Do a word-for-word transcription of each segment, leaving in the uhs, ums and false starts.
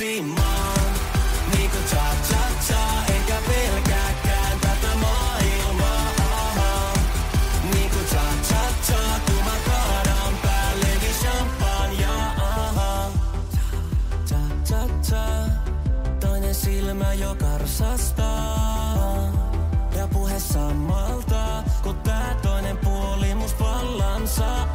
tanssimaan. Niinku cha-cha-cha, enkä pelkääkään tätä maailmaa. Niinku cha-cha-cha, kun mä kaadan päälleni champagnea. Cha-cha-cha, toinen silmä jo karsastaa. Ja puhe samalta, kun tää toinen puoli must vallan saa.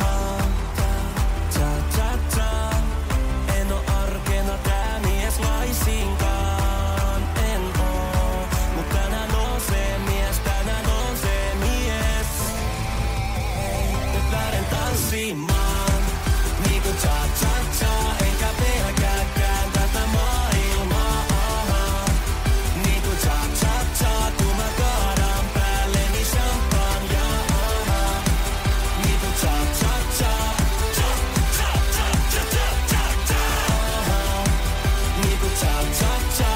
Cha-cha-cha, en oo arkena tää mies laisinkaan. En oo, mut tänään on se mies, tänään on se mies. Nyt lähden tanssimaan, niinku cha-cha-cha, enkä pelkääkään tätä maailmaa. Niinku cha-cha-cha, kun mä kaadan päälleni champagnea. Niinku cha-cha-cha, cha-cha-cha-cha-cha-cha. Niinku cha-cha-cha,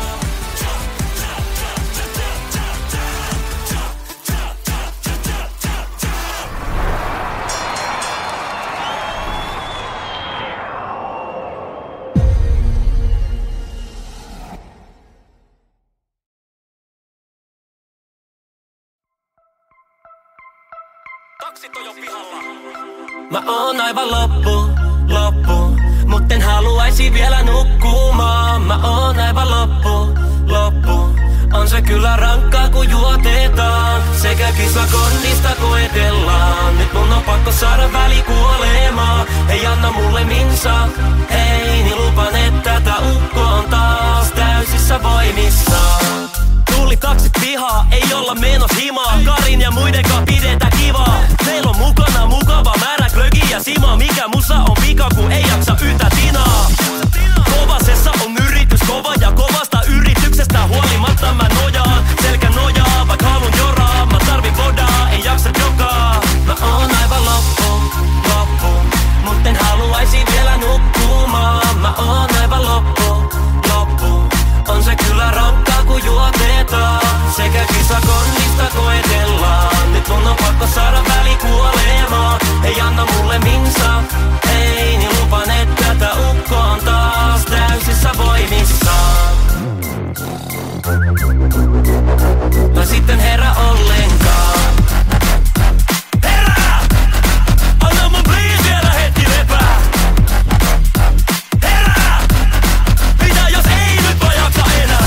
cha-cha-cha-cha-cha-cha. Taksit on jo pihalla. Mä oon aivan loppu, loppu, mut en haluaisi vielä nukkumaan. Mä oon aivan loppu, loppu, on se kyllä rankkaa kun juotetaan. Sekä kisakonnista koetellaan. Nyt mun on pakko saada välikuolemaa. Ei anna mulle minsa, ei, niin lupan, että tää ukko on taas täysissä voimissaan. Tuli taksit pihaa, ei olla menos himaa. Karin ja muidenkaan pidetään kivaa. Meillä on mukana mukava määrä glögi ja simaa. Mikä musa on vika, kun ei jaksa yhtä tinaa. Kovasessa on yritys kova ja kovasta yrityksestä huolimatta mä nojaan. Selkä nojaa, vaik halun joraa. Mä tarvin vodaa, ei jaksa jokaa. Mä oon aivan loppu, loppu, mut en haluaisi vielä nukkumaan. Mä oon aivan loppu, loppu, on se kyllä rankkaa kun juotetaan. Sekä kisakonnista koetellaan. Nyt mun on pakko saada välikuolemaa. Ei anna mulle minsa, ei, niin lupan, että tää ukko on taas täysissä voimissaan. Mä sitten herä ollenkaan. Herää! Anna mun please vielä hetki lepää. Herää! Mitä jos ei nyt vaan jaksa enää?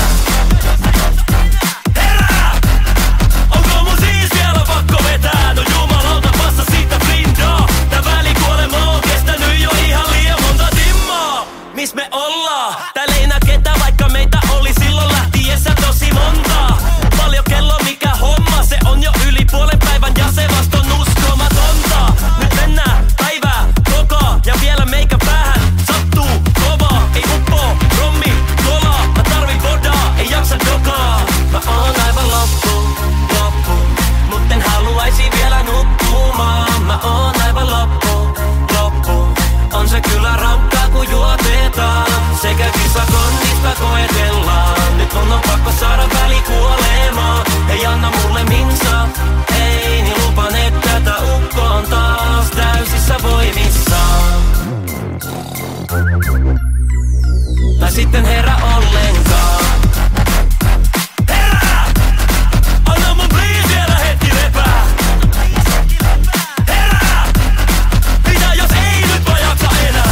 Herää! Onko mun siis vielä pakko vetää? No jumalauta passa siitä blindaa. Tää välikuolema on kestänyt jo ihan liian monta timmaa. Mis me ollaan? Täällä ei nää ketä, vaikka meitä oli silloin lähtiessä tosi monta. Paljon kello mikä homma, se on jo yli puolen päivän ja se vasta on uskomatonta. Nyt mennään päivää koko ja vielä meikä päähän sattuu kovaa. Ei uppo, rommi, kolaa, mä tarvin vodaa, ei jaksa dokaa. Mä oon aivan loppu, loppu, mut en haluaisi vielä nukkumaan. Mä oon aivan loppu, loppu, on se kyllä rankkaa kun juotetaan. Sekä kisakonnista koetellaan. Nyt mun on pakko saada välikuolemaa. Ei anna mulle minsa, ei, niin lupan, että tää ukko on taas täysissä voimissaan. Tai sitten herä ollenkaan. Herää! Anna mun please vielä hetki lepää. Herää! Mitä jos ei nyt vaan jaksa enää?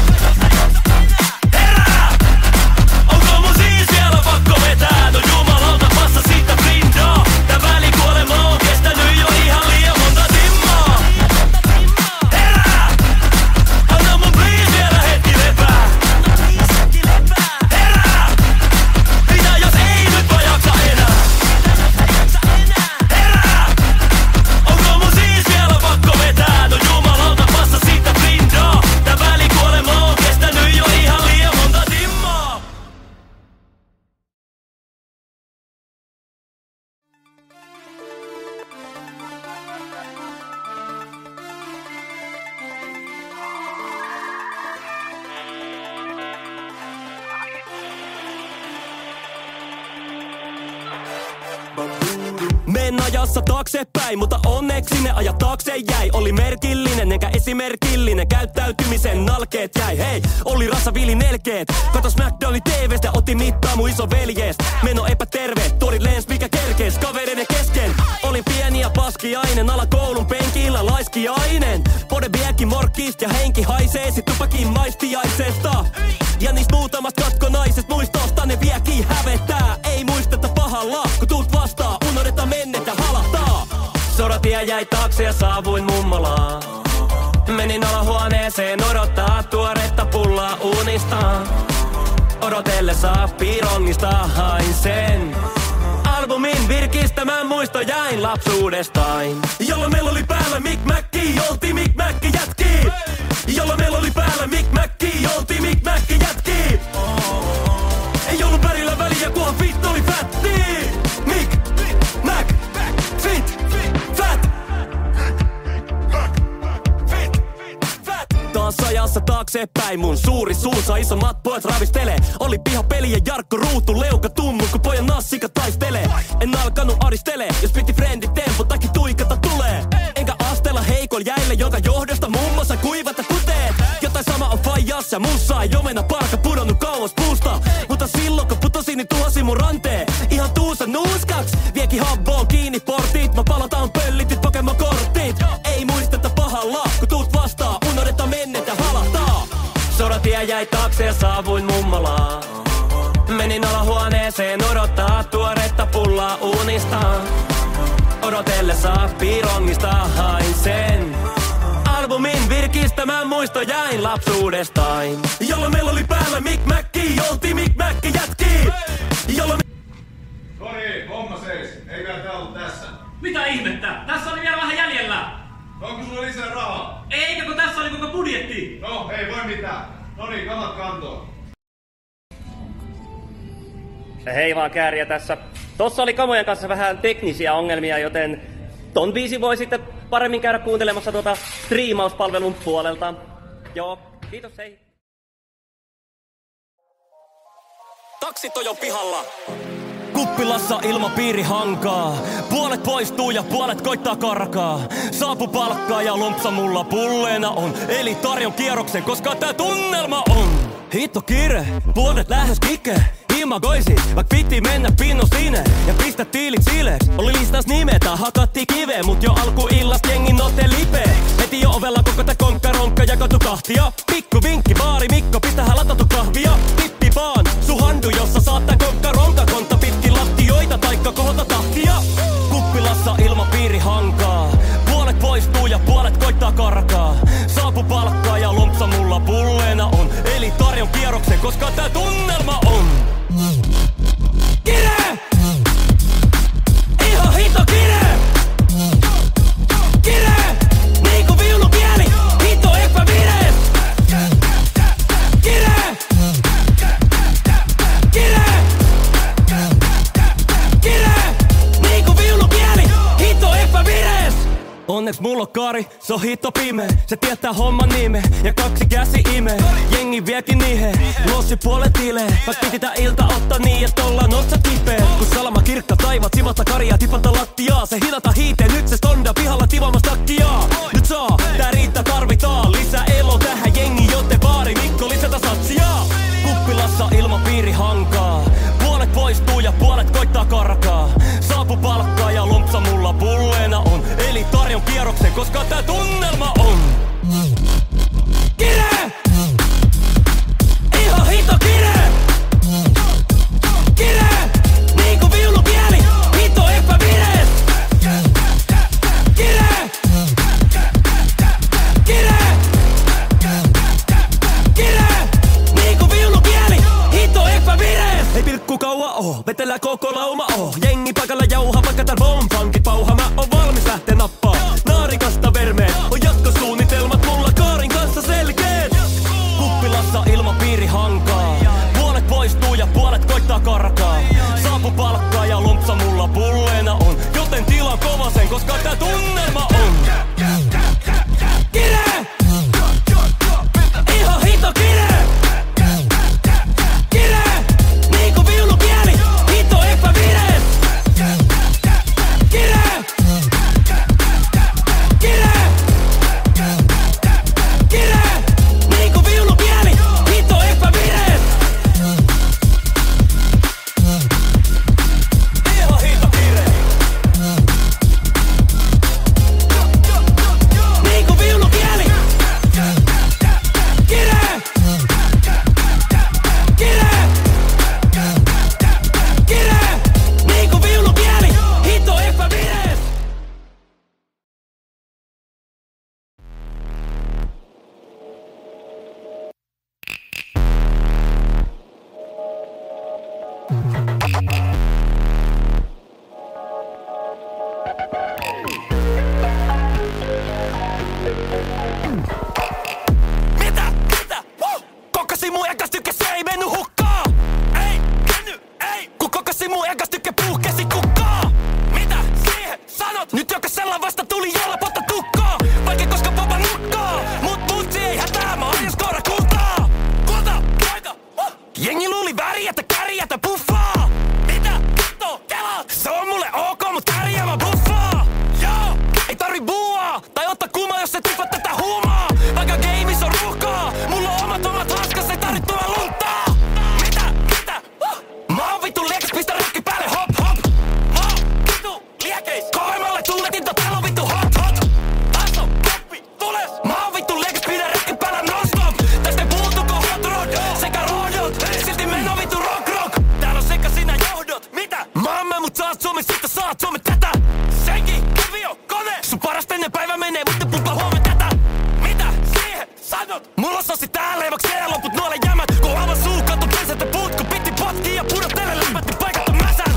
Herää! Onko mun siis vielä pakko vetää? No jumalauta passa siitä blindaa. Tää välikuolema on kestänyt jo ihan liian monta timmaa. Herää! Anna mun please vielä hetki lepää. Herää! silleen ajassa taaksepäin, mutta onneksi ne ajat taakse jäi. Oli merkillinen enkä esimerkillinen, käyttäytymisen nalkeet jäi. Hei, oli rassaviili nelkeet, katos McDonald's T V:stä, otti mittaa mun iso veljees. Meno epäterve, tori lens mikä kerkees kavereiden kesken. Olin pieni ja paskiainen, alakoulun penkillä laiskiainen. Pode vieki morkkist ja henki haisee sit tupakin maistiaisesta. Ja niistä muutamat katkonaisest muistosta ne vieki hävettää. Ei muisteta pahalla, kun tuut vastaan, unohdeta mennetä halahtaa. Soratie jäi taakse ja saavuin mummolaan. Menin alahuoneeseen odottaa tuoretta pullaa unistaan. Odotellessa pirongista hain sen albumin virkistämään muisto jäin lapsuudestain. Jolloin meillä oli päällä Mick Macki, oltiin Mick Macki jätki. Jolloin meillä oli päällä Mick Macki, oltiin Mick Macki jätki. Ei ollut värillä väliä, kunhan fit oli fätti. Mick Mac Fit Fat Taas ajassa taaksepäin, mun suuri suunsa isommat pojat ravistelee. Oli pihapeli ja Jarkko ruutu, leuka tummu, kun pojan nassika taistelee. En alkanut aristele, jos piti frendit tempo, takia tuikata tulee. Enkä astella heikon jäille, jonka johdosta muun muassa kuivata kuteet. Jotain sama on faijas ja mussa, ei omena parka pudonnut kauas puusta. Mutta silloin kun putosin, niin tuosi mun ranteen. Ihan tuusa nuuskaks, vieki habboon kiinni portit. Mä palataan pöllitit Pokemon-korttit. Ei muisteta pahalla, kun tuut vastaan, unohdeta mennetä halahtaa. Soratie jäi taakse ja saavuin mummolaan. Menin alahuoneeseen odottaa tuoretta pullaa unistaan. Odotellessa pirongista hain sen albumin virkistämään muisto jäin lapsuudestain. Jolloin meillä oli päällä Mick Macki, oltiin Mick Macki jätki. Jolloin Sori, homma seis. Eikä tää ollut tässä. Mitä ihmettä? Tässä oli vielä vähän jäljellä. Onko sulla lisää rahaa? Eikö, kun tässä oli koko budjetti? No, ei voi mitään. Noniin, kamat kantoon. Hei vaan, Kääriä tässä. Tossa oli kamojen kanssa vähän teknisiä ongelmia, joten ton biisi voi sitten paremmin käydä kuuntelemassa tuota striimauspalvelun puolelta. Joo, kiitos, hei. Taksit on jo pihalla. Kuppilassa ilmapiiri hankaa. Puolet poistuu ja puolet koittaa karkaa. Saapu palkkaa ja lompsa mulla pulleena on. Eli tarjon kierroksen, koska tää tunnelma on. Hitto kiire, puolet lähes kike. Imagoisi, vaik piti mennä pinno sinne. Ja pistä tiilit sileeks. Oli listas nimetä, hakatti kive. Mut jo alkuillast jengi note lipe. Heti jo ovella koko tää konkkaronkka jakautu kahtia. Pikku vinkki, baari Mikko, pistähän latatu kahvia. Pippi vaan, su handu, jossa saat tän konkkaronka kontta pitkin lattioita taikka kohota tahtia. Kuppilassa ilmapiiri hankaa. Puolet poistuu ja puolet koittaa karkaa. Saapu palkkaa ja lompsa mulla pulleena on. Eli tarjon kierroksen, koska tää tunnelma on. Kire! Ihan hito kire! Kire! Niinku viulukieli, hito epävires! Kire! Kire! Kire! Niinku viulukieli, hito epävires! Onneks mulla on kari, se on hito pime. Se tietää homman nime ja kaksi käsi ime. Jengi viekin nihe, lossi puolet tilee. Vaik piti tää ilta ottaa niin, et ollaan otsa kipeä. Kun salama kirkka taivat, sivasta karia tipata lattiaa. Se hilata hiiteen, nyt se stonda pihalla tivaamassa takkiaa. Nyt saa, tää riittää tarvitaan. Lisää elo tähän jengi, joten baari Mikko lisätä satsia. Kuppilassa ilmapiiri hankaa. Puolet poistuu ja puolet koittaa karkaa. Saapu palkkaa ja lompsa mulla pulleena on. Eli tarjon kierroksen, koska tää tunnelma on. Kire! Ihan hito kire! Kire! Niinku viulukieli, hito epävires! Kire! Kire! Kire! Niinku viulukieli, hito epävires! Ei pilkku kaua oo, vetellä koko lauma oo. Jengi paikalla jauha, vaikka tää bombankit pauha. Mä oon valmis lähtee nappaa naarikasta vermeen. On jatkosuunnitelmat mulla Kaarin kanssa selkeet. Kuppilassa ilmapiiri hankaa. Puolet poistuu ja puolet koittaa karkaa. Saapu palkkaa ja lompsa mulla pulleena on. Joten tila kovasen, koska tää tunnelma on. Kire! Ihan hito kire! Kire! Niinku viulukieli, hito epävires! Kire! värjätä, kärjätä, buffaa. Mitä? Vittu, kelaat? Se on mulle ok, mut kärjäämä buffaa. Joo, ei tarvi buuaa. Tai ottaa kumaa, jos et tuppa tätä huumaa. Vaikka gameis on ruuhkaa. Mulla on omat omat hanskas, ei tarvitse tulla luntaa. Mitä? Mitä? Uh. Mä oon vittu liekäs, pistä rökki päälle, hop hop. Mä oon vittu liekeis. Kovemmalle tuuletin, täällä on vittu hot hot. Taso, koppi, tules. Mä oon vittu liekäs, pidä rökki päällä non-stop. Tästä ei puutuko hot rod sekä rodot. Silti meno vittu rock rock. Täällä on sekä sinä johdot. Mitä? Maamme mut saat Suomi, sitten saat Suomi tätä. Senki, kuvio, kone. Sun parasta ennen päivä menee, mutta puppa huomen tätä. Mitä? Siihen sanot. Mulla on sossi täällä, eiväkseen loput nuolle jämät. Kun avas suu, kattu pensätä putku. Pitti potki ja pudottele lämpätti paikat on mäsän.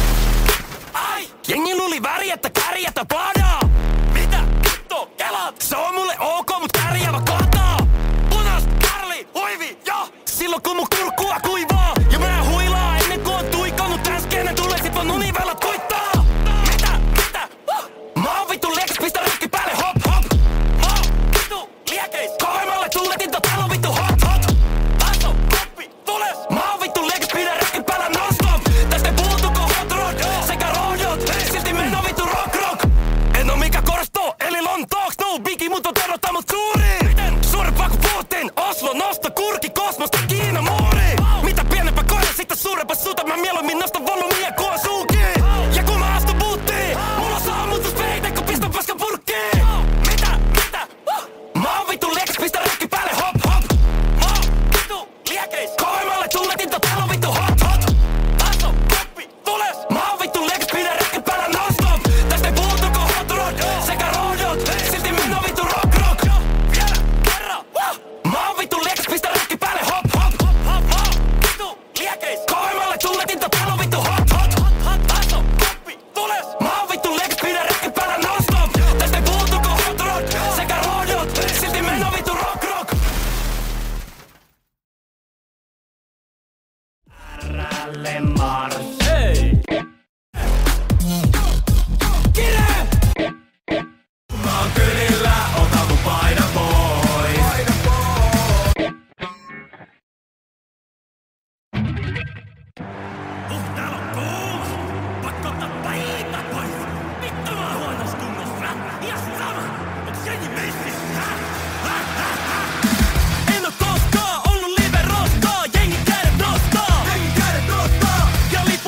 Ai! Jengi luuli värjättä, kärjätä, padaa. Mitä? Vittu, kelaat? Se on mulle ok, mut kärjäävä kataa. Punas, kärli, huivi, ja silloin kun mun kurkkua kuivaa. Ja mä huilaa ennen kuin on tuikannut äskeinen. Tulee sit vaan univelat koittaa. Mitä? Mitä? Uh. Mä oon vittu liekäs, pistä rökki päälle, hop hop. Mä oon vittu liekeis. Kovemmalle tuuletin, täällä on vittu hot hot. Taso, koppi, tules. Mä oon vittu liekäs, pidä rökki päällä non-stop. Tästä ei puutuko hot rod sekä rodot. Silti meno vittu rock rock. En oo mikä korsto, eli Lontooks. No bigi, mut on terrota mut suuri. Miten? Suurempaa kuin Putin. Oslo, nosto, kurki, kosmosta, Kiina, muuri. Mitä pienempää koira, sitten suurempaa suuta. Mä mieluummin nostan volumia kuin suuki. Ja kun mä astun buuttiin, mulla on sammutuspeite, kun pistän paskan purkkiin. Mitä? Mitä? Uh. Mä oon vittu liekäs, pistä rökki päälle, hop hop. Mä oon vittu liekeis. Kovemmalle tuuletin, täällä on vittu hot hot. Taso, koppi, tules. Mä oon vittu liekäs, pidä rökki päällä non-stop. Tästä ei puutuko hot rod sekä rodot. Silti meno vittu rock rock. Vielä kerran. Uh. Mä oon vittu liekäs, pistä rökki päälle, hop hop. Mä oon vittu liekeis. Kovemmalle tuuletin, täällä on vittu hot hot. Taso, koppi, tules. Mä oon vittu liekäs, pidä rökki päällä non-stop. Tästä ei puutuko hot rod sekä rodot. Silti meno vittu rock rock. Ralle mars. Hei! Kire! Mä oon kylillä, ota mun paina pois. Uh, täällä on kuus. Pakko ottaa paita pois. Vittu mä oon huonos kunnossa. Ja sama. Onks jengi missis? En oo koskaan ollut live rostaa. Jengi kädet nostaa. Jengi kädet nostaa. Ja live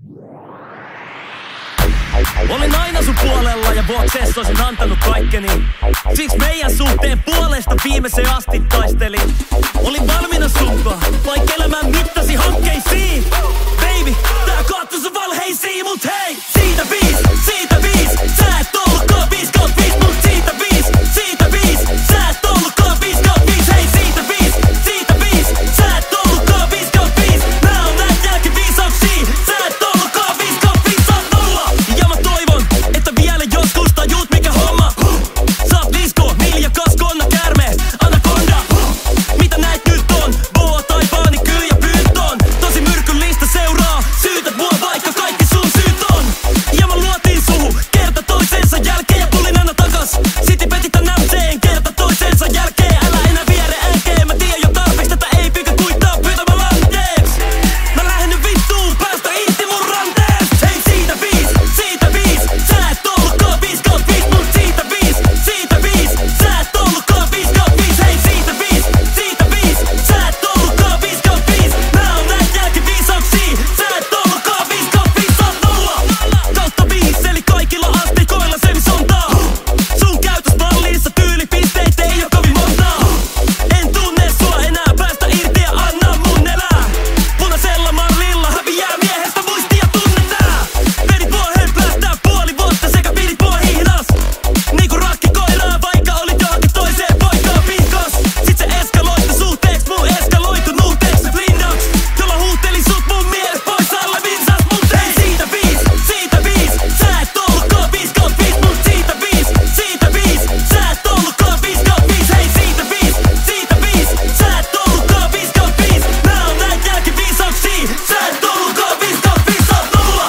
Olin aina sun puolella ja vuoksessa olisin antanut kaikkeni. Siksi meidän suhteen puolesta viimeiseen asti taistelin. Olin valmiina sunkaan, vaikka elämän mittasi hankkeisiin. Baby, tää kaattu sun valheisiin, mut hei! Siitä viis, siitä viis, sä et ollutkaan viisi kautta viisi, mut siitä viis, siitä viis, sä et ollutkaan viisi kautta viisi, hei! Siitä viis, siitä viis, sä et ollutkaan viisi kautta viisi. Nää on näitä jälkiviisauksia, sä et ollutkaan viisi kautta viisi, sä oot nolla. Ja mä toivon, että vielä joskus tajuut mikä homma. Saat lisko, milja, kaskonna, käärme, anakonda. Mitä näit nyt on? Boa tai paani, kyy ja pyynton. Tosi myrkyllistä seuraa, syytät mua vaikka kaikki sun syyt on. Ja mä luotiin suhu, kerta toisensa jälkeen ja tulin aina takas. Siti petitä näyteen, kerta toisensa jälkeen. Älä enää viere änkeen, mä tiedän jo tarpeeksi, tätä ei pykä kuittaa pyytämällä anteeksi. Mä lähden nyt vittuun, päästä irti mun ranteesta. Hei siitä viis, siitä viis, sä et ollutkaan viisi kautta viisi, mut siitä viis, siitä viis, sä et ollutkaan viisi kautta viisi, hei siitä viis, siitä viis, sä et ollutkaan viisi kautta viisi. Nää on näitä jälkiviisauksia, sä et ollutkaan viisi kautta viisi, sä oot nolla kautta viisi, eli kaikilla asteikoilla se mis ontaa. Sun käytösmallissa tyylipisteet ei oo kovin montaa. En tunne sua enää, päästä irti ja anna mun elää. Punaisella mallilla häviää miehestä muistia tunnetaan. Vedit mua hömplästää puoli vuotta sekä pidit mua hihdas. Niinku rakkikoiraa, vaikka olit johonkin toiseen poikaan pihkas. Sit se eskaloitu suhteeks, mun eskaloitu nuhteeks se blindaks. Jolla huuteli sut mun mielestä pois alle vinsas, mut hei siitä viis, siitä viis, sä et ollutkaan viisi kautta viisi, mut siitä viis, siitä viis, sä et ollutkaan viisi kautta viisi, hei siitä viis, siitä viis, sä et ollutkaan viisi kautta viisi. Nää on näitä jälkiviisauksia, sä et ollutkaan viisi kautta viisi, sä oot nolla.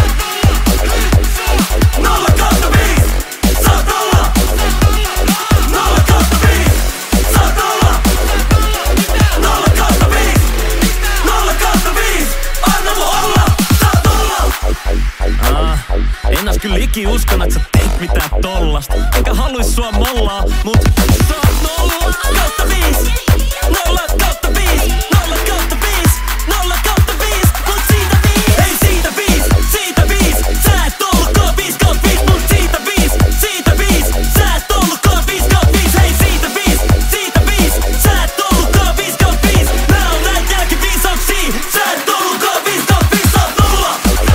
Nolla kautta viisi, sä oot nolla. Nolla kautta viisi, sä oot nolla. Nolla kautta viisi, nolla kautta viisi, anna mun olla, sä oot nolla. Ah, en ois kyllä iki uskon, et sä teit mitään tollasta. Enkä haluis sua mollaa, mut sä oot nolla kautta viisi. Nolla kautta viisi, nolla kautta viisi, nolla kautta viisi, mut siitä viis. Hei siitä viis, siitä viis, sä et ollutkaan viisi kautta viisi, mut siitä viis, siitä viis, sä et ollutkaan viisi kautta viisi, hei siitä viis, siitä viis, sä et ollutkaan viisi kautta viisi. Nää on näitä jälkiviisauksia, sä et ollutkaan viisi kautta viisi, sä oot nolla.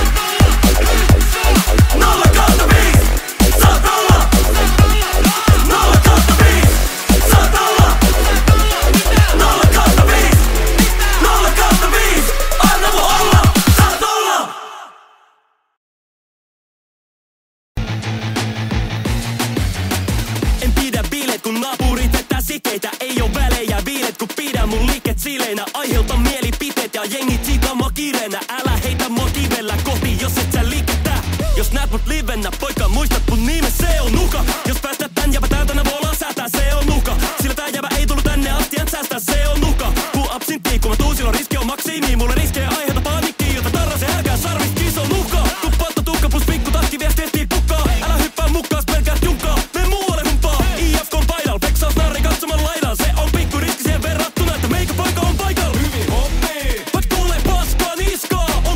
Nolla kautta viisi, sä oot nolla. Nolla kautta viisi, sä oot nolla. Nolla kautta viisi, nolla kautta viisi, anna mun olla, sä oot nolla. En pidä bileet kun naapurit vetää sikeitä. Ei oo välejä viilet kun pidän mun liiket sileinä. Aiheuta mielipiteet ja jengit siitä mua kireenä. Älä heitä mua kivellä kohti jos et sä liiketä. Jos näet mut livenä poika muistat mun nime se on Nuka. Jos päästät tän jäbä täältä nää voolaa säätää se on Nuka. Sillä tää jäbä ei tullut tänne asti et säästää se on Nuka. Kun absintti kun mä tuun silloin riski on maksimi. Mulle riskejä aiheuta panikki jota tarrase älkää sarviski se on Nuka. Kun poltta tukka plus pikku taski viesti etsii pukkaa. Älä hyppää mukaan pelkäät junkaa. Me muualle humpaa I F K:n paidal. Peksaus narri katsoman laidal. Se on pikku riski siihen verrattuna että meikä poika on paikalla. Hyvin hommi. Vaik tulee paskaa niskaa.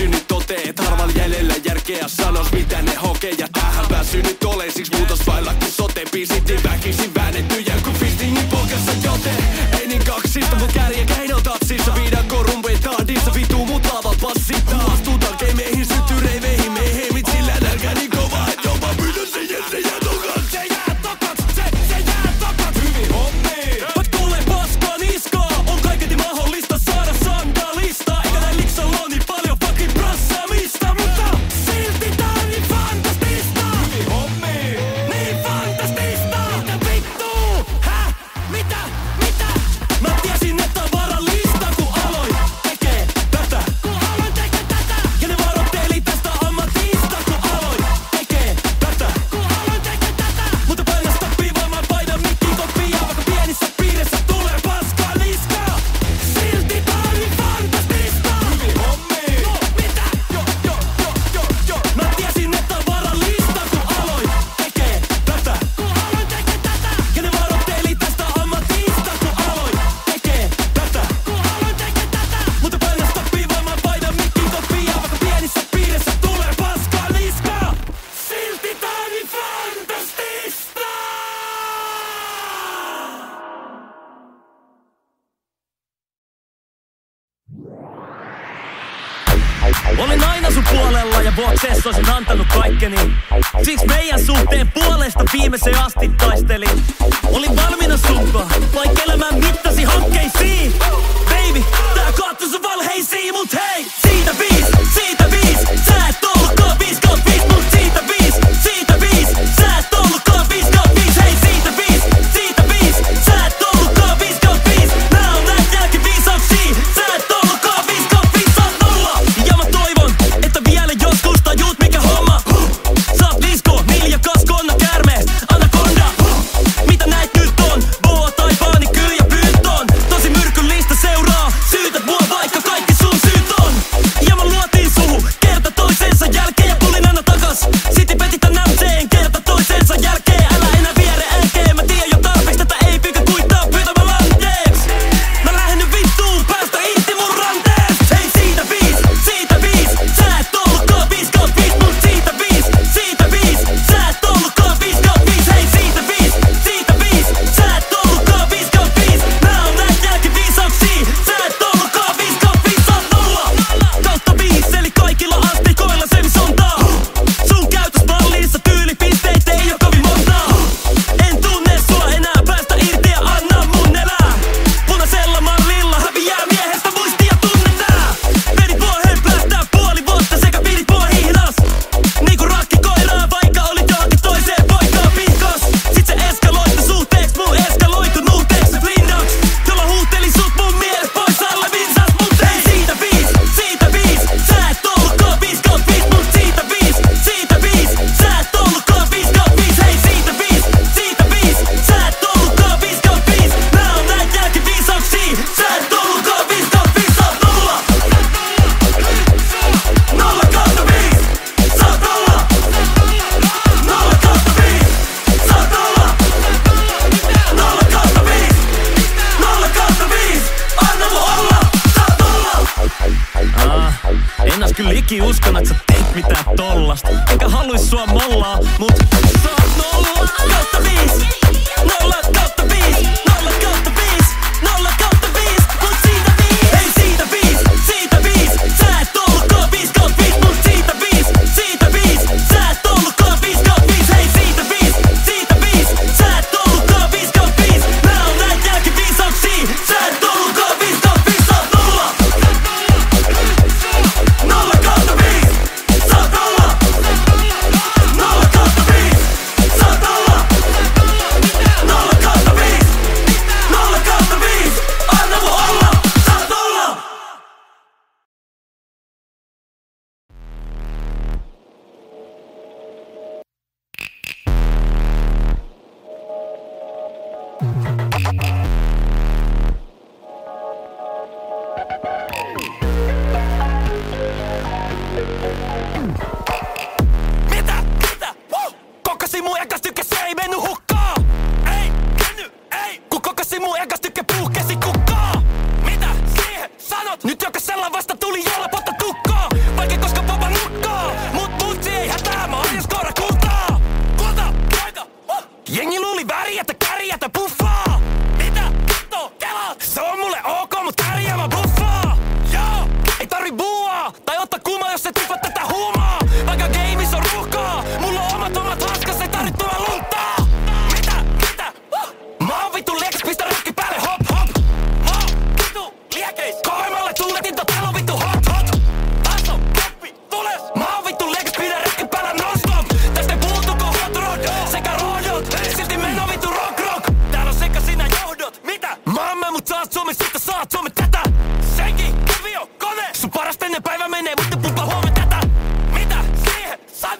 väsynyt toteen, harvan jäljellä järkeä sanos mitä ne hokee. Ja tähän väsynyt olen, siksi muutos vailla kun sote. Biisit niin väkisin väännettyjä kun fistingin pokassa joten. Ei niin kaksista mun kärje keino tatsissa. Viidakko rumpujen tahdissa, vituu mut laavat passittaa. Vastuutan keimeihin, syttyy reiveihin, me heimit sillä nälkäni kova. Et jopa pyydä se jää, se jää tokat. Se jää tokat, se, se jää tokat. Hyvin hommi. Vaikka tulee paskaa niskaa, on kaiketi mahdollista saada sandalista. Eikä näin liksalla on niin paljon fucking brassamista. Mutta silti tää on niin fantastista. Hyvin hommi. Niin fantastista. Mitä vittuu? Häh? Mitä? Mitä? Mä tiesin, että on varallista, kun aloin tekee tätä. Kun aloin tekee tätä. Ja ne varoitteli tästä ammatista, kun aloin tekee tätä. Kun aloin tekee tätä. Mutta painasta piivaamaan paidan mikkiin koppia. Vaikka pienissä piirissä tulee paskaa niskaa. Silti tää on niin fantastista. Hyvin hommi. No, mitä? Jo, jo, jo, jo, jo. Mä tiesin, että on varallista, kun aloin tekee tätä. Kun aloin tekee tätä. Ja ne varoitteli tästä ammatista, kun aloin tekee tätä. Kun aloin tekee tätä. Mutta painasta piivaamaan paidan mikkiin koppia. Vaikka pienissä piirissä tulee paskaa niskaa. Silti tää on niin fantastista. Olin aina sun puolella ja vuoksessa olisin antanut kaikkeni. Siksi meidän suhteen puolesta viimeiseen asti taistelin. Olin valmiina sunkaan, vaikka elämän mittasi hankkeisiin. Baby, tää kaattu sun valheisiin, mut hei! Siitä viis, siitä viis, sä et ollutkaan viis kautta viis, mut siitä viis, siitä viis, sä et ollutkaan viis kautta viis, hei! Siitä viis, siitä viis, sä et ollutkaan viis kautta viis. Nää on näitä jälkiviisauksia, sä et ollutkaan viis kautta viis, sä oot nolla. Ja mä toivon, että vielä joskus tajuut mikä homma. Saat lisko, nilja, kaskonna, käärmees, anakonda. Mitä näit nyt on? Boa tai paani, kyl ja pyynton. Tosi myrkyllistä seuraa, syytät mua vaikka kaikki sun syyt on. Ja mä luotiin suhu, kerta toisensa jälkeen ja tulin aina takas. Siti petitä näyteen, kerta toisensa jälkeen. Älä enää viere äkeen, mä tiedän jo tarpeeksi, tätä ei pyykä kuittaa pyytämällä anteeks. Mä lähden nyt vittuun, päästä irti mun rantees. Hei siitä viis, siitä viis, sä et ollutkaan viis kautta viis, mut siitä viis, siitä viis, sä et ollutkaan viis kautta viis, hei siitä viis, siitä viis, sä et ollutkaan viis kautta viis. Nää on näitä jälkiviisauksia, sä et ollutkaan viis kautta viis, sä oot nolla kautta viis, eli kaikilla astikoilla semisontaa. Sun käytösmallissa tyylipisteitä ei oo kovin montaa. En tunne sua enää, päästä irti ja anna mun elää. Punaisella mallilla häviää miehestä muistia tunnetaan. Vedit vuohen päästää puoli vuotta sekä pidit mua hihnas. Niinku rakkikoiraa, vaikka olit johonkin toiseen poikaan pihkas. Sit se eskaloitu suhteeks mun eskaloitunuuteeks se blindaks. Jolla huuteli sut mun mies pois alle vinsas mut ei. Siitä viis, siitä viis, sä et ollutkaan viis kautta viis, mut siitä viis, siitä viis, sä et ollutkaan viis kautta viis, hei siitä viis, siitä viis, sä et ollutkaan viis kautta viis. Nää on näitä jälkiviisauksia, sä et ollutkaan viis kautta viis, sä oot nolla. Nolla kautta viis, sä oot nolla. Nolla kautta viis, sä oot nolla. Nolla kautta viis, nolla kautta viis, anna mun olla, sä oot nolla. Ah, en ois kyllä iki uskonut, et sä teit mitään tollasta. Enkä haluis sua mollaa, mut sä oot nolla kautta viis. Nolla kautta viis, nolla kautta viis, nolla kautta viis, mut siitä viis. Hei siitä viis, siitä viis, sä et ollutkaan viis kautta viis, mut siitä viis, siitä viis, sä et ollutkaan viis kautta viis, hei siitä viis, siitä viis, sä et ollutkaan viis kautta viis. Nää on näitä jälkiviisauksia, sä et ollutkaan viis kautta viis, sä oot nolla. Nolla kautta viis, sä oot nolla. Nolla kautta viis, sä oot nolla. Nolla kautta viis,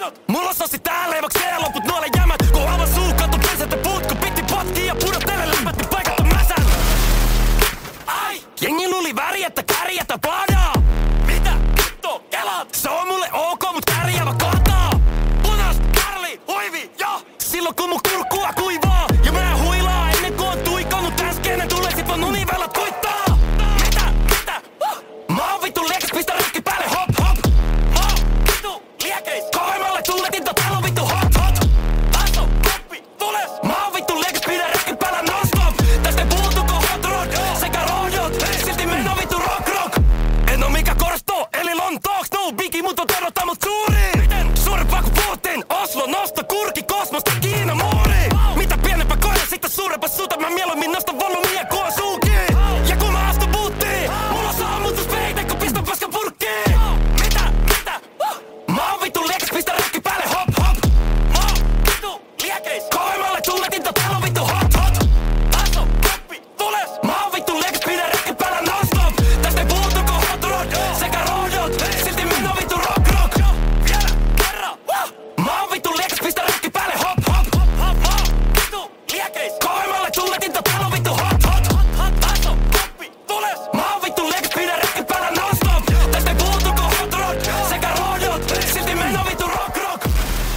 Mulla sossi täällä, ei voksee loput nuolle jämät. Kun avas suu, kattu pesätä putku, pitti potki ja pudottele lämpät, niin paikat on mäsän. Ai! Jengi luuli väri, että kärjätä padaa. Mitä? Vittu, kelaat! Se on mulle ok, mut kärjävä kataa. Punas, kärli, huivi, ja silloin kun mun kurkkua kuivaa. Ja mä huilaa ennen kuin on tuikannut äskeinen. Tulee sit vaan univelat kuittaa. Mitä? Mitä? Uh! Mä oon vittu liekäs, pistä rekki päälle, hop hop. Mä oon vittu liekeis. Kovemmalle tuuletinta, täällä on vittu hot hot. Taso, koppi, tules. Mä oon vittu liekäs, pidä rekki päällä non-stop. Tästä ei puutuko hot rod sekä rodot. Silti mennä vittu rock rock. En oo mikä korsto, eli Lontooks. No bigi, mut on terrottaa mut suuriin. Miten? Suurempaa kuin Putin. Oslo, nosto, kurki, kosmosta, Kiina, muuri. Mitä pienempää koja, sitten suurempaa suuta. Mä mieluummin nostan volumia kuin suukiin. Ja kun mä astun buuttiin, mulla on sammutuspeite, kun pistän paskan purkkiin. Mitä? Mitä? Uh! Mä oon vittu liekäs, pistä rekki päälle, hop hop. Mä oon vittu liekeis. Kovemmalle tuuletinta, täällä on vittu hot hot. Taso, koppi, tules. Mä oon vittu liekäs, pidä rekki päällä non-stop. Tästä ei puutuko hot rod sekä rodot. Silti minä on vittu rock rock. Vielä kerran. Mä oon vittu liekäs, pistä rekki päälle, hop hop. Mä oon vittu liekeis. Kovemmalle tuuletinta, täällä on vittu hot hot. Taso, koppi, tules. Mä oon vittu liekäs, pidä rekki päällä non-stop. Tästä ei puutuko hot rod sekä rodot. Silti minä on vittu rock rock.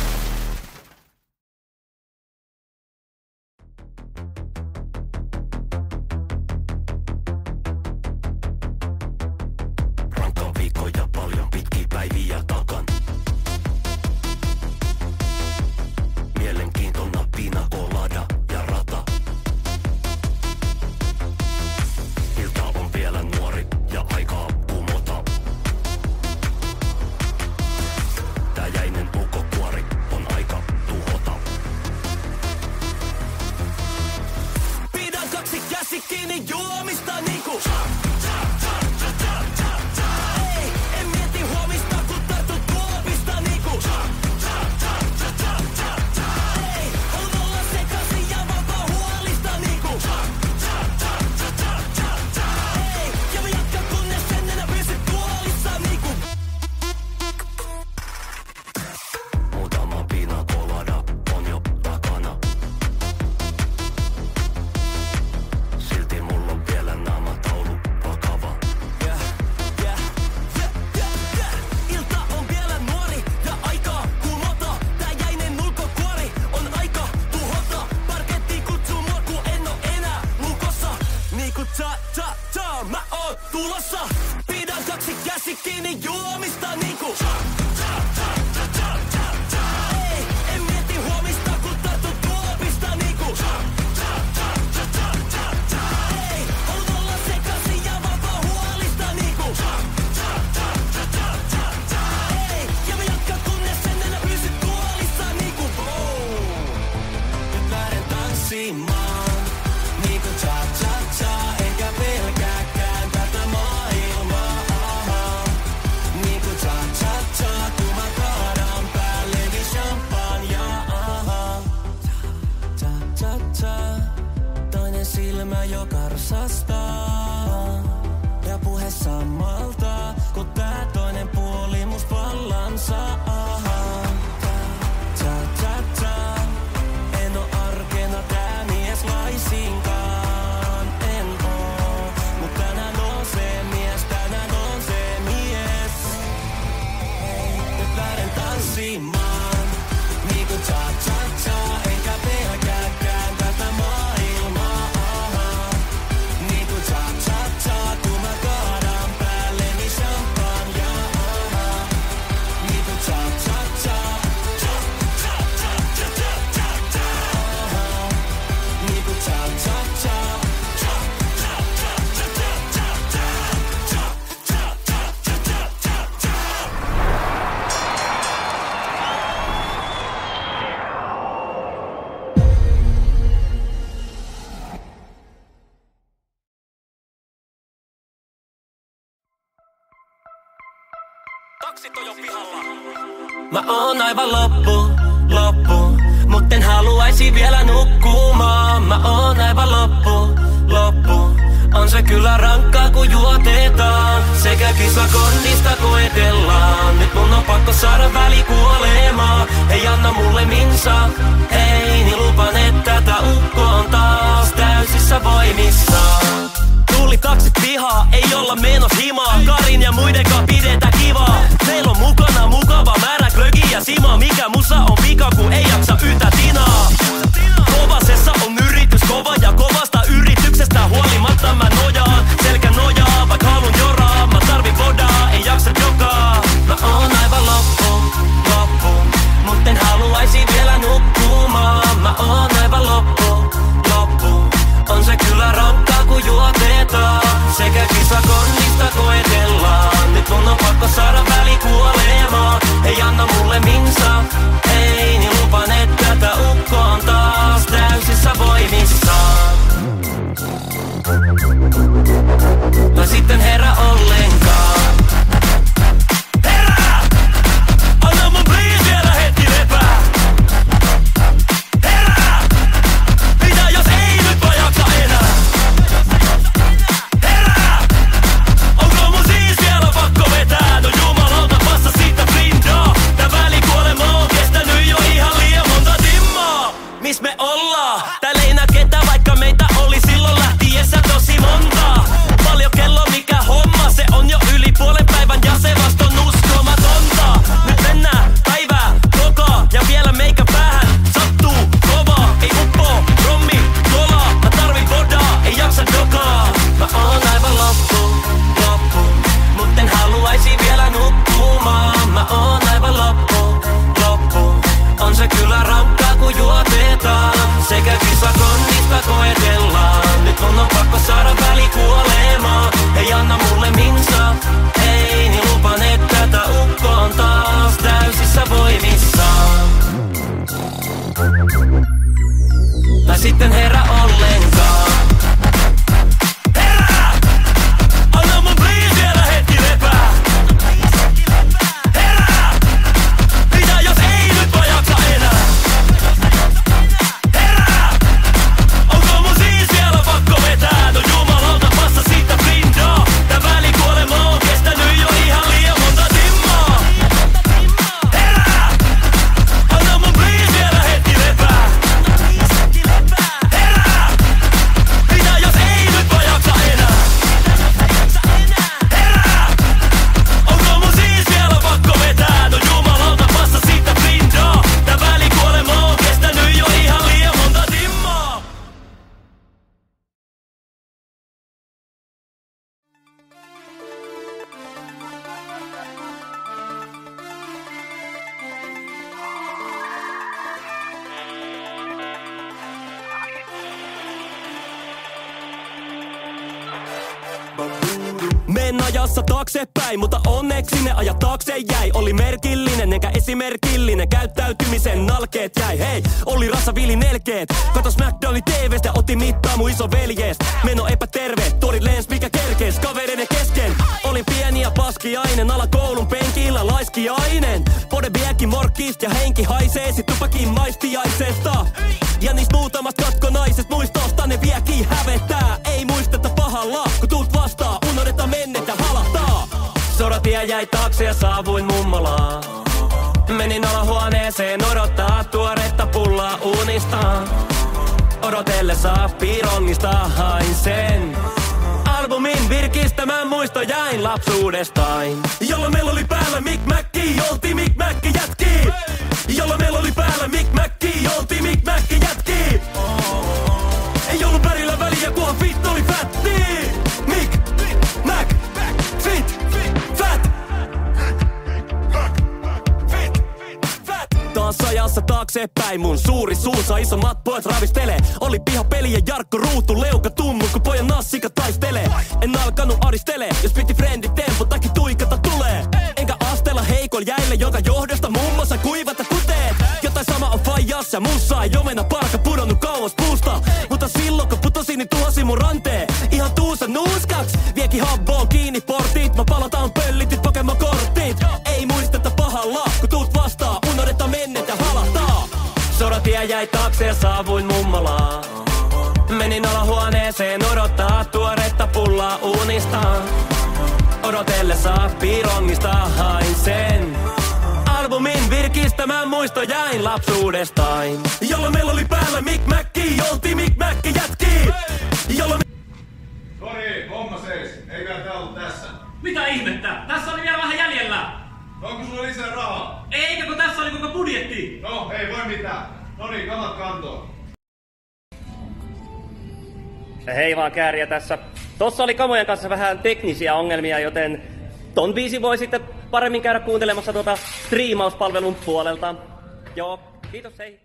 Rankka viikko ja paljon pitkiä päiviä takan. Mielenkiintona pina colada ja rata. Ilta on vielä nuori ja aikaa kumota. Tää jäinen ukkokuori on aika tuhota. Pidän kaksi käsi kiinni juomista niinku. Ei, en mieti huomista kun tartut tuopista niinku. Ei, haluan olla sekaisin ja vapaa huolista niinku. Ei, ja mä jatkan kunnes en enää pysy tuolissa niinku. Muutama pina colada on jo takana. Silti mulla on vielä naamataulu vakava. Yeah, yeah, yeah, yeah, yeah. Ilta on vielä nuori ja aikaa kumota. Tää jäinen ulkokuori on aika tuhota. Parketti kutsuu mua ku en oo enää lukossa. Niinku ta ta ta mä oon tulossa. Pidän kaksi käsi kiinni juomista niinku. Ei, en mieti huomista kun tartut tuopista niinku. Ei, haluan olla sekaisin ja vapaa huolista niinku. Ei, ja mä jatkan kunnes en enää pysy tuolissa niinku. Nyt lähden tanssimaan niinku cha-cha-cha. Enkä pelkääkään tätä maailmaa. Niinku cha-cha-cha. Kun mä kaadan päälleni champagnea. Cha-cha-cha. Toinen silmä jo karsastaa. Ja puhe samalta, kun tää toinen puoli must vallan saa. Cha-cha-cha. En oo arkena tää mies laisinkaan. En oo, mut tänään on se mies, tänään on se mies. Nyt lähden tanssimaan, niinku cha-cha-cha. Enkä pelkääkään tätä maailmaa. Niinku cha-cha-cha, kun mä kaadan päälleni champagnea. Niinku cha-cha-cha. Cha-cha-cha-cha-cha-cha. Niinku cha-cha-cha. Cha-cha-cha-cha-cha-cha. Taksit on jo pihalla. Mä oon aivan loppu, loppu, mutten haluaisi vielä nukkumaan. Mä oon aivan loppu, loppu, on se kyllä rankkaa kun juotetaan. Sekä kisakonnista koetellaan, nyt mun on pakko saada välikuolemaa. Ei anna mulle minsa, hei, niin lupan, että tätä ukko on taas täysissä voimissaan. Tuli taksit pihaa, ei olla menos himaa. Karin ja muidenkaan pidetään kivaa. Meillä on mukana mukava määrä glögiä ja simaa. Mikä musa on vika, kun ei jaksa yhtä tinaa. Kovasessa on yritys kova ja kovasta yrityksestä huolimatta mä nojaan. Selkä nojaa, vaikka halun joraa. Mä tarvin vodaa, ei jaksa jokaa. Mä oon aivan loppu, loppu, mut en haluaisi vielä nukkumaan. Mä oon aivan loppu, loppu, on se kyllä rankkaa kun juotetaan. Sekä kisakonnista koetellaan. Nyt mun on pakko saada välikuolemaa. Ei anna mulle minsa, ei, niin lupan, että tätä ukko on taas täysissä voimissaan. Mä sitten herä ollenkaan. Herää! Anna mun please vielä hetki lepää. Herää! Mitä jos ei nyt vaan jaksa enää? Herää! Onko mun siis vielä pakko vetää? No jumalauta passa siitä blindaa. Tää välikuolema on kestänyt jo ihan liian monta timmaa. Mis me ollaan? Täällä ei nää ketä, vaikka meitä oli silloin lähtiessä tosi monta. Paljon kello mikä homma, se on jo yli puolen päivän ja se vasta on uskomatonta. Nyt mennään päivää koko ja vielä meikä päähän sattuu kovaa. Ei uppo, rommi, kolaa, mä tarvin vodaa, ei jaksa dokaa. Mä oon aivan loppu, loppu, mut en haluaisi vielä nukkumaan. Mä oon aivan loppu, loppu, on se kyllä rankkaa kun juotetaan. Sekä kisakonnista koetellaan. Nyt mun on pakko saada välikuolemaa. Ei anna mulle minsa, ei, niin lupan, että tätä ukko on taas täysissä voimissaan. Mä sitten herä ollenkaan. Herää! Anna mun please vielä hetki lepää. Herää! Mitä jos ei nyt vaan jaksa enää? Herää! Onko mun siis vielä pakko vetää? No jumalauta passa siitä blindaa. Tää välikuolema on kestänyt jo ihan liian monta timmaa. Herää! Anna mun please vielä hetki lepää. Herää! Mitä jos ei nyt vaan jaksa enää? Herää! Onko mun siis vielä pakko vetää? No jumalauta passa siitä blindaa. Tää välikuolema on kestänyt jo ihan liian monta timmaa. Men ajassa taaksepäin, mutta onneksi ne ajat taakse jäi. Oli merkillinen enkä esimerkillinen, käyttäytymisen nalkeet jäi. Hei, oli rassavili nelkeet. Kato SmackDownin T V:stä, otti mittaa mun iso veljees. Meno epäterve, tori lens mikä kerkees kavereiden kesken. Olin pieni ja paskiainen, alakoulun penkillä laiskiainen. Pode biäki morkkist ja henki haisee sit tupakin maistiaisesta. Ja niistä muutamasta katkonaisesta muistosta ne vieläkin hävettää. Ei muisteta pahalla, kun tuut vastaan, unohdeta mennettä halahtaa. Soratie jäi taakse ja saavuin mummolaan. Menin alahuoneeseen odottaa tuoretta pullaa unistaan. Odotellessa pirongista hain sen albumin virkistämään muisto jäin lapsuudestain. Jolloin meillä oli päällä Mick Macki, oltiin Mick Macki jätki. Jolloin meillä oli päällä Mick Macki, oltiin Mick Macki jätki. Ei ollut pärillä väliä, kunhan fit oli fätti. Mick Mac, fit, fat. Taas ajassa taaksepäin, mun suuri suunsa isommat pojat ravistele. Oli pihapeli ja Jarkko ruutu, leuka tummu, kun pojan nassika taistelee. En alkanut aristele, jos piti frendit tempo, takia tuikata tulee. Enkä astella heikol jäille, jonka johdosta muun muassa kuivata kuteet. Jotain sama on faijas ja mussa ei omena palkka pudonnut kauas puusta. Mutta silloin kun putosin, niin tuhosi mun ranteen. Ihan tuusa nuuskaks, viekin habboon kiinni portit. Mä palataan pöllitit Pokemon-kortit. Ei muisteta pahalla, kun tuut vastaan, unohdeta mennetä halahtaa. Soratie jäi taakse ja saavuin mummolaan. Menin alahuoneeseen odottaa tuoretta pullaa unistaan. Odotellessa pirongista hain sen muisto jäin lapsuudestain. Jolloin meillä oli päällä Mick Macki, oltiin Mick Macki jätkii. Jolloin... Sori, homma seis. Ei kai tää ollut tässä. Mitä ihmettä? Tässä oli vielä vähän jäljellä. Onko sulla lisää rahaa? Eikä kun tässä oli koko budjetti. No, ei voi mitään. Noniin, kamat kantoon. Hei vaan Kääriä tässä. Tossa oli kamojen kanssa vähän teknisiä ongelmia, joten ton biisi voi sitten paremmin käydä kuuntelemassa tuota striimauspalvelun puolelta. Joo, kiitos, hei.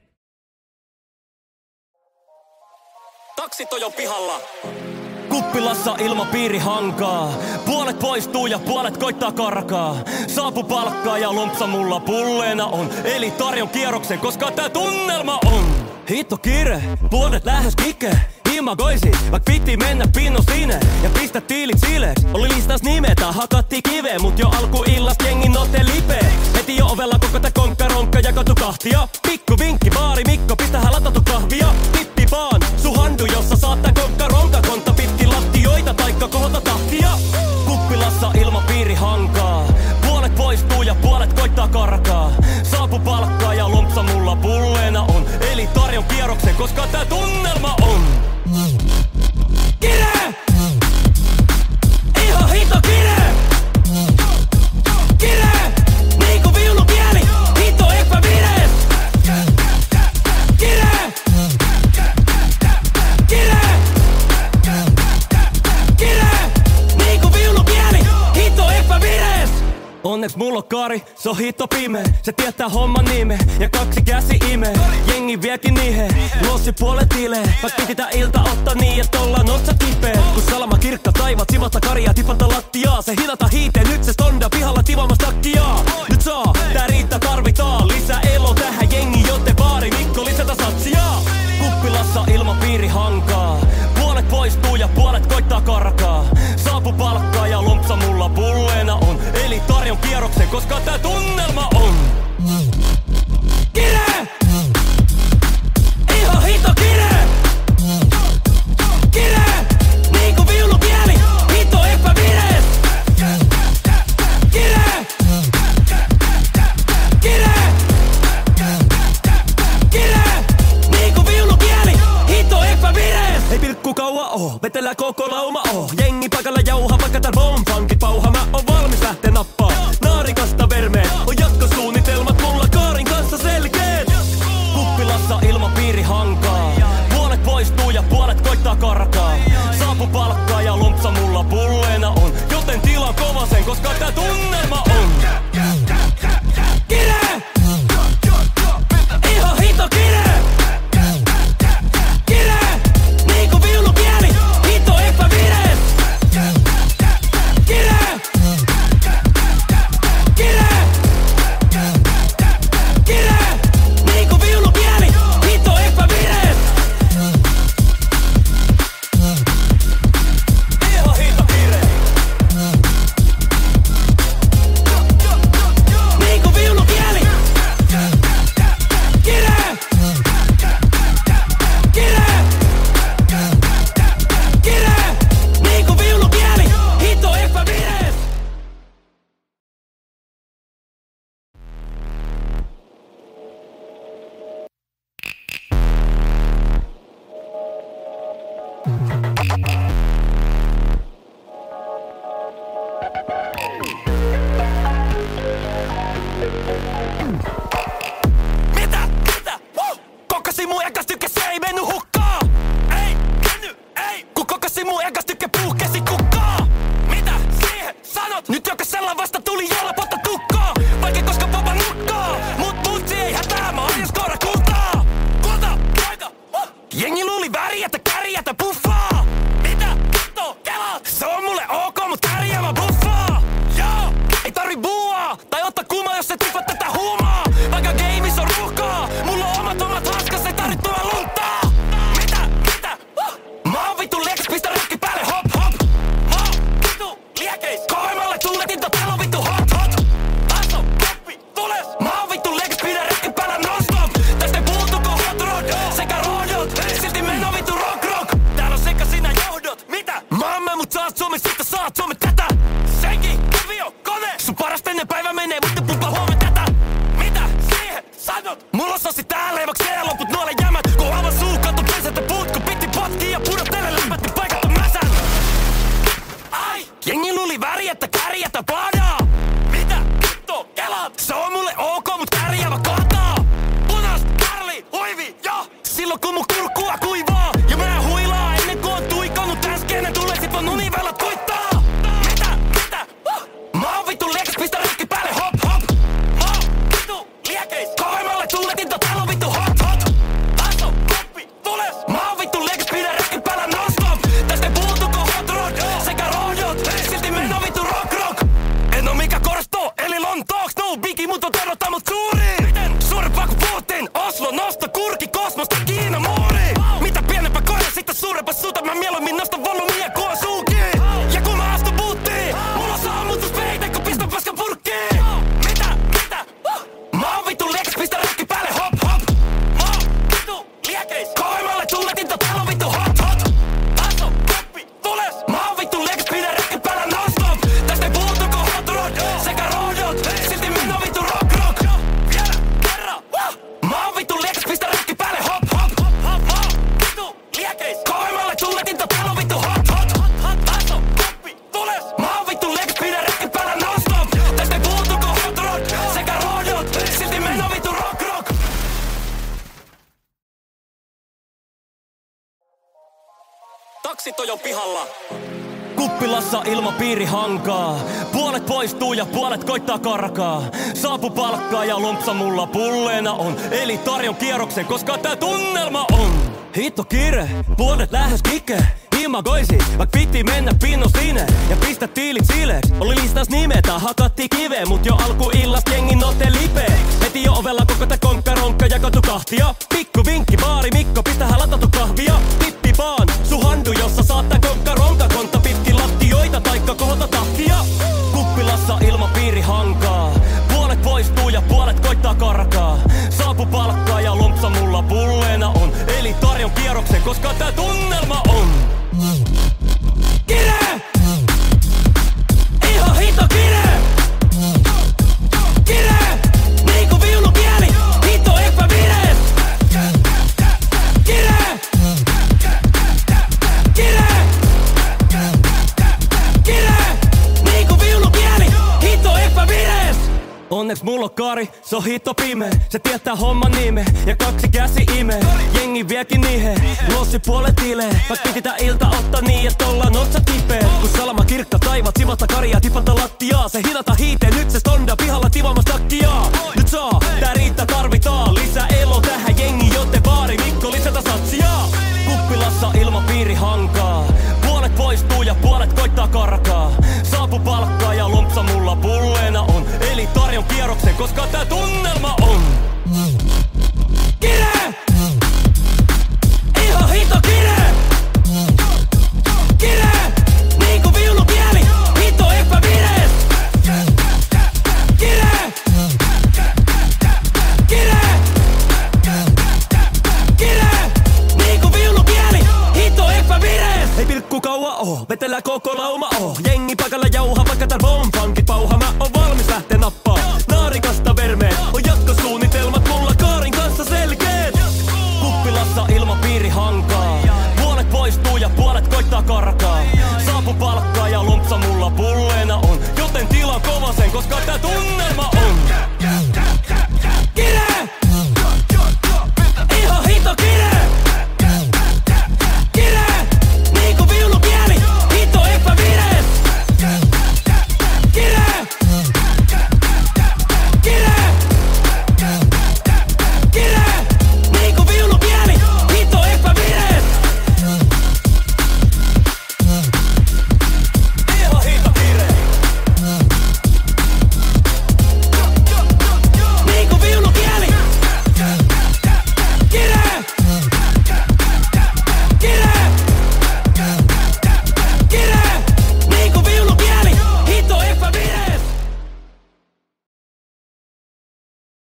Taksit on jo pihalla. Kuppilassa ilmapiiri hankaa. Puolet poistuu ja puolet koittaa karkaa. Saapu palkkaa ja lompsa mulla pulleena on. Eli tarjon kierroksen, koska tää tunnelma on. Hitto kiire, puolet lähes kike. Imagoisi, vaik piti mennä pinno sinne ja pistä tiilit sileeks. Oli listas nimetä, hakatti kive, mut jo alkuillast jengi notte lipe. Heti jo ovella koko tää konkkaronkka jakautu kahtia. Pikku vinkki, baari Mikko, pistähän latatu kahvia. Tippi vaan, su handu, jossa saat tän konkkaronka. Konta pitkin lattioita, taikka kohota tahtia. Kuppilassa ilmapiiri hankaa. Puolet poistuu ja puolet koittaa karkaa. Saapu palkkaa ja lompsa mulla pulleena on. Eli tarjon kierroksen, koska tää tunnelma on. Kire! Ihan hito kire! Kire! Niinku viulukieli, hito epävires! Kire! Kire! Kire! Niinku viulukieli, hito epävires! Onneks mulla on kari, se on hito pime. Se tietää homman nime ja kaksi käsi ime. Jengi viekin nihe, lossi puolet tilee. Vaik piti tää ilta ottaa niin, et ollaan otsa kipeä. Kun salama kirkka taivat, sivata karia, tipata lattiaa. Se hinata hiiteen, nyt se stonda pihalla tivaamas takkiaa. Nyt saa, tää riittää tarvitaan. Lisää elo tähän jengi, joten baari Mikko lisätä satsia. Kuppilassa ilmapiiri hankaa. Puolet poistuu ja puolet koittaa karkaa. Saapu palkkaa ja lompsa mulla pulleena on. Eli tarjon kierroksen, koska tää tunnelma on. Kire! Ihan hito kire! Kire! Niinku viulukieli, hito epävires! Kire! Kire! Kire! Niinku viulukieli, hito epävires! Ei pilkku kaua oo, vetellä koko lauma oo. Jengi paikalla jauha, vaikka tää bombankit pauha. Mä oon valmis lähtee nappaa naarikasta vermeen. On jatkosuunnitelmat mulla kaarin kanssa selkeet. Kuppilassa ilmapiiri hankaa. Puolet poistuu ja puolet koittaa karkaa. Saapu palkkaa ja lompsa mulla pulleena on. Joten tila kovasen, koska tää tunnelma on. Kire! Ihan hito kire! Kire! Niinku viulukieli, hito epävires! Kire! Kire! Kire! Niinku viulukieli, hito epävires! Ihan hito kire! Niinku viulukieli! Kire! Kire! Kire! Niinku viulukieli, hito epävires! Mitä? Mitä? Huh! Kokasi mun ekas tykke, se ei menny hukkaa! Ei menny, ei! Kun kokasi mun ekas tykke, puhkesi kukkaa! Mitä siihen sanot? Nyt jokaisella vasta tuli jolla potta tukkaa! Vaikka koska popa nukkaa! Mut mutsi ei hätää, mä oon skoora kultaa! Kulta! Aika! Huh! Jengi luuli väriä, että kärjä, että buffaa! Mitä? Vittu? Kelaat! Se on mulle ok, mut kärjä mä buffaa! Joo! Ei tarvi buuaa! Tai ottaa kumaa, jos se tiffat tätä huumaa! mulle ok, mut kärjäävä kaataa. Punas, kärli, huivi, ja silloin kun mun kurkkua kuivaa. Ja mä huilaa ennen kuin on tuikannut äskeinen. Tulee sit vaan univelat koittaa. Mitä, mitä, uh. Mä oon vittu liekas, pistä rikki päälle, hop, hop. Mä oon vittu liekeis, kovemmalle tulletinta, täällä on vittu hot, hot. Aso, koppi, tules. Mä oon vittu liekas, pidä rikki päällä non-stop. Tästä ei puutuko hot rod sekä rohjot. Silti mennä vittu rock rock. En oo mikä korsto, eli Lontooks, no biggie, mut on terrottaa mut suuriin. Suurempaa kuin Putin, Oslo, nosta kurki, kosmosta, Kiina, muuri. Mitä pienempä koira, sitten suurempaa suuta, mä mieluummin nostan volumia kuin suukiin. Ja kun mä astun puuttiin, mulla on sammutuspeite, kun pistän paskan purkkiin. Mitä, mitä, uh. Mä oon vittu liekas, pistä rikki päälle, hop, hop. Mä oon vittu liekeis, kovemmalle tulletinta, täällä on vittu hot, hot. Aso, koppi, tules. Mä oon vittu liekas, pidä rikki päällä non-stop. Tästä ei puutuko hot rod sekä rohjot. Silti mennä vittu rock rock. Vielä kerran, uh. Mä oon vittu liekas, pistä rikki päälle, hop, hop. Mä oon vittu liekeis, kovemmalle tulletinta, täällä on vittu hot, hot. Aso, koppi, tules. Mä oon vittu liekas, pidä rikki päällä non-stop. Tästä ei puutuko hot rod sekä rohjot. Silti mennä vittu rock rock. Taksit on jo pihalla. Kuppilassa ilmapiiri hankaa. Puolet poistuu ja puolet koittaa karkaa. Saapu palkkaa ja lompsa mulla pulleena on. Eli tarjon kierroksen, koska tää tunnelma on. Hitto kiire, puolet lähes kike. Imagoisi, vaik piti mennä pinno sinne. Ja pistä tiilit sileeks. Oli listas nimetä, hakatti kiveen. Mut jo alkuillast jengi note lipeeks. Heti jo ovella koko tää konkkaronkka jakautu kahtia. Pikku vinkki, baari Mikko, pistähän latatu kahvia. Tippi vaan, su handu, jossa saat tää konkkaronka. Kontta pitkin lattioita, taikka kohota tahtia. Kuppilassa ilmapiiri hankaa. Puolet poistuu ja puolet koittaa karkaa. Saapu palkkaa ja lompsa mulla pulleena on. Eli tarjon kierroksen, koska tää tunnelma on. Kire! Ihan hito kire! Kire! Niinku viulukieli, hito epävires! Kire! Kire! Kire! Niinku viulukieli, hito epävires! Onneks mulla on kari, se on hito pime. Se tietää homman nime ja kaksi käsi ime. Jengi viekin nihe, lossi puolet tilee. Vaik piti tää ilta ottaa niin, et ollaan otsa kipeet. Kun salama kirkka taivat, sivata karia, tipata lattiaa. Se hilata hiiteen, nyt se stonda pihalla tivaamas takkiaa. Nyt saa, tää riittää tarvitaan. Lisää elo tähän jengi, joten baari Mikko lisätä satsia. Kuppilassa ilmapiiri hankaa. Puolet poistuu ja puolet koittaa karkaa. Saapu palkkaa ja lompsa mulla pulleena on. Eli tarjon kierroksen, koska tää tunnelma on. Kire! Ihan hito kire! Kire! Niinku viulukieli, hito epävires! Kire! Kire! Kire! Niinku viulukieli, hito epävires! Ei pilkku kaua oo, vetellä koko lauma oo. Jengi paikalla jauha, vaikka tääl bombankit pauha. Mä oon valmis lähtee nappaa naarikasta vermeen. On jatkosuunnitelmat mulla Kaarin kanssa selkeet. Kuppilassa ilmapiiri hankaa. Puolet poistuu ja puolet koittaa karkaa. Saapu palkkaa ja lompsa mulla pulleena on. Joten tila kova sen, koska tää tulee.